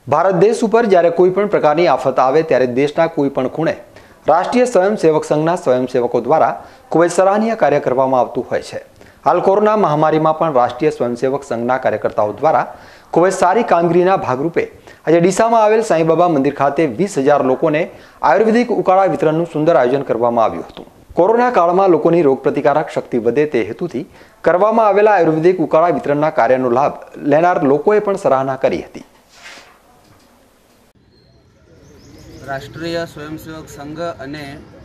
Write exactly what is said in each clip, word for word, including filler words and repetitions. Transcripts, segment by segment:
ભારત દેશ ઉપર જ્યારે કોઈ પણ પ્રકારની આફત આવે ત્યારે દેશના કોઈ પણ ખૂણે રાષ્ટ્રીય સ્વયંસેવક સંઘના સ્વયંસેવકો દ્વારા ખૂબ જ સરાહનીય કાર્ય કરવામાં આવતું હોય છે। હાલ કોરોના મહામારીમાં પણ રાષ્ટ્રીય સ્વયંસેવક સંઘના કાર્યકર્તાઓ દ્વારા ખૂબ જ સારી કામગીરીના ભાગરૂપે આજે ડીસામાં આવેલ સાંઈબાબા મંદિર ખાતે વીસ હજાર લોકોને આયુર્વેદિક ઉકાળા વિતરણનું સુંદર આયોજન કરવામાં આવ્યું હતું। કોરોના કાળમાં લોકોની રોગપ્રતિકારક શક્તિ વધે તે હેતુથી કરવામાં આવેલા આયુર્વેદિક ઉકાળા વિતરણના કાર્યનો લાભ લેનાર લોકોએ પણ સરાહના કરી હતી। રાષ્ટ્રીય સ્વયંસેવક સંઘ અને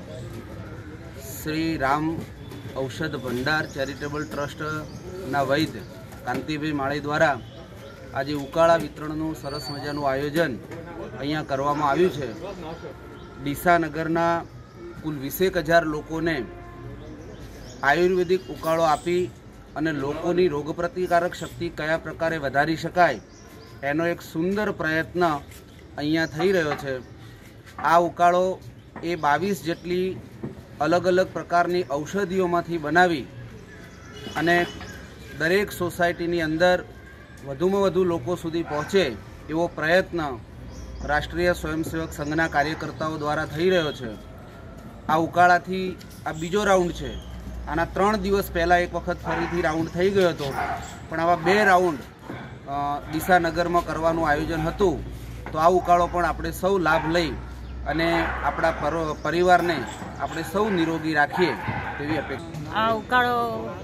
શ્રી રામ ઔષધ ભંડાર ચેરિટેબલ ટ્રસ્ટના વૈદ્ય કાંતિભાઈ માળી દ્વારા આજે ઉકાળા વિતરણનું સરસ મજાનું આયોજન અહીંયા કરવામાં આવ્યું છે। ડીસા નગરના કુલ વીસેક હજાર લોકોને આયુર્વેદિક ઉકાળો આપી અને લોકોની રોગપ્રતિકારક શક્તિ કયા પ્રકારે વધારી શકાય એનો એક સુંદર પ્રયત્ન અહીંયા થઈ રહ્યો છે। આ ઉકાળો એ બાવીસ જેટલી અલગ અલગ પ્રકારની ઔષધિઓમાંથી બનાવી અને દરેક સોસાયટીની અંદર વધુમાં વધુ લોકો સુધી પહોંચે એવો પ્રયત્ન રાષ્ટ્રીય સ્વયંસેવક સંઘના કાર્યકર્તાઓ દ્વારા થઈ રહ્યો છે। આ ઉકાળાથી આ બીજો રાઉન્ડ છે। આના ત્રણ દિવસ પહેલાં એક વખત ફરીથી રાઉન્ડ થઈ ગયો હતો, પણ આવા બે રાઉન્ડ ડીસા નગરમાં કરવાનું આયોજન હતું। તો આ ઉકાળો પણ આપણે સૌ લાભ લઈ અને આપણા પરિવારને આપણે સૌ નિરોગી રાખીએ તેવી અપેક્ષા। આ ઉકાળો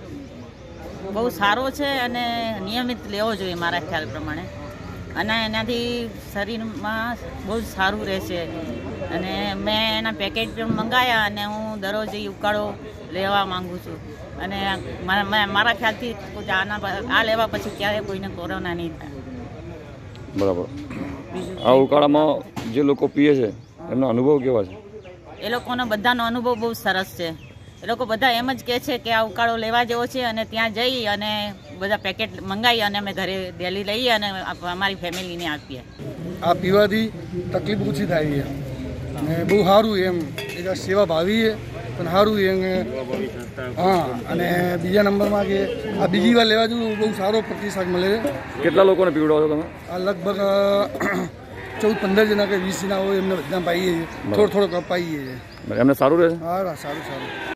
બહુ સારો છે અને નિયમિત લેવો જોઈએ મારા ખ્યાલ પ્રમાણે, અને એનાથી શરીરમાં બહુ જ સારું રહેશે। અને મેં એના પેકેટ પણ મંગાવ્યા અને હું દરરોજ એ ઉકાળો લેવા માગું છું, અને મારા ખ્યાલથી આના આ લેવા પછી ક્યારેય કોઈને કોરોના નહીં થાય। બરાબર। આ ઉકાળામાં જે લોકો પીએ છે એમનો અનુભવ કેવા છે? એ લોકોનો બધાનો અનુભવ બહુ સરસ છે। એ લોકો બધા એમ જ કહે છે કે આ ઉકાળો લેવા જેવો છે, અને ત્યાં જઈ અને બધા પેકેટ મંગાવી અને અમે ઘરે ડેલી લઈએ અને અમારી ફેમિલીને આપીએ। આ પીવાથી તકલીફ ઓછી થાય છે અને બહુ સારું એમ એક સેવા ભાવી છે પણ સારું એમ। હા, અને બીજા નંબરમાં કે આ બીજી વાર લેવા જેવું બહુ સારો પ્રતિસાદ મળે છે। કેટલા લોકોને પીવડાવો છો તમે? આ લગભગ ચૌદ પંદર જણા કે વીસ જણા હોય એમને બધા પાઈએ છીએ, થોડો થોડો પાઈએ છીએ। એમને સારું રહે છે? હા, સારું સારું।